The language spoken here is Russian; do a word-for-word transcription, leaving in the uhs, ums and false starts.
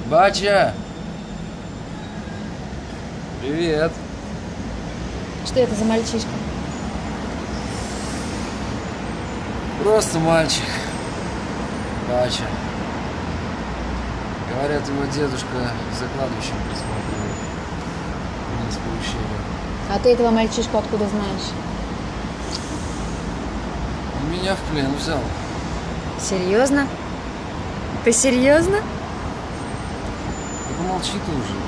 Батя! Привет! Что это за мальчишка? Просто мальчик. Батя. Говорят, его дедушка за кладбищем присматривает. Вниз по ущелью. А ты этого мальчишку откуда знаешь? Он меня в плен взял. Серьезно? Ты серьезно? Ну помолчи ты уже.